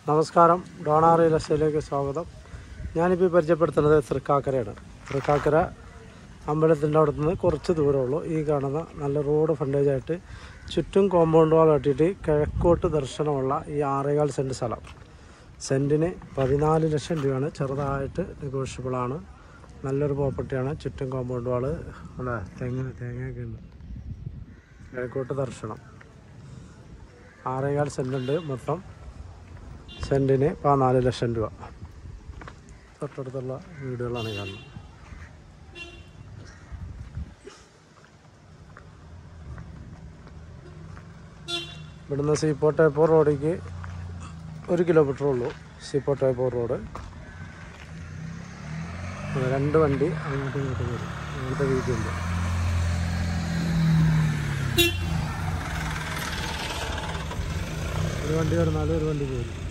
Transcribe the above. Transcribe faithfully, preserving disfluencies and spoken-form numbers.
നമസ്കാരം, Donna real എസ്റ്റേറ്റിലേക്ക് സ്വാഗതം. ഞാനിപ്പോൾ പരിചയപ്പെടുത്തുന്നത് തൃക്കാക്കരയാണ്. തൃക്കാക്കര അമ്പലത്തിൻ്റെ അവിടെ നിന്ന് കുറച്ച് ദൂരമുള്ളൂ. ഈ കാണുന്ന നല്ല റോഡ് ഫ്രണ്ടേജായിട്ട് ചുറ്റും കോമ്പൗണ്ട് വാൾ കെട്ടിയിട്ട് കിഴക്കോട്ട് ദർശനമുള്ള ഈ ആറേകാൽ സെൻറ്റ് സ്ഥലം സെൻറ്റിന് പതിനാല് ലക്ഷം രൂപയാണ്. ചെറുതായിട്ട് നെഗോഷ്യബിളാണ്. നല്ലൊരു പ്രോപ്പർട്ടിയാണ്. ചുറ്റും കോമ്പൗണ്ട് വാൾ അല്ലേ, തെങ്ങ് തേങ്ങയൊക്കെ ഉണ്ട്. കിഴക്കോട്ട് ദർശനം ആറേകാൽ സെൻറ്റ് ഉണ്ട്. മൊത്തം സെൻറ്റിന് പതിനാല് ലക്ഷം രൂപ. തൊട്ടടുത്തുള്ള വീടുകളാണ് കാണുന്നത്. ഇവിടുന്ന് സീപ്പോർട്ട് എയർപോർട്ട് റോഡിലേക്ക് ഒരു കിലോമീറ്റർ ഉള്ളൂ. Seaport airport road. രണ്ട് വണ്ടി അങ്ങോട്ടും ഇങ്ങോട്ടും വരും. അങ്ങനത്തെ വീതിയുണ്ട്. ഒരു വണ്ടി വരുന്നാലും ഒരു വണ്ടി പോരും.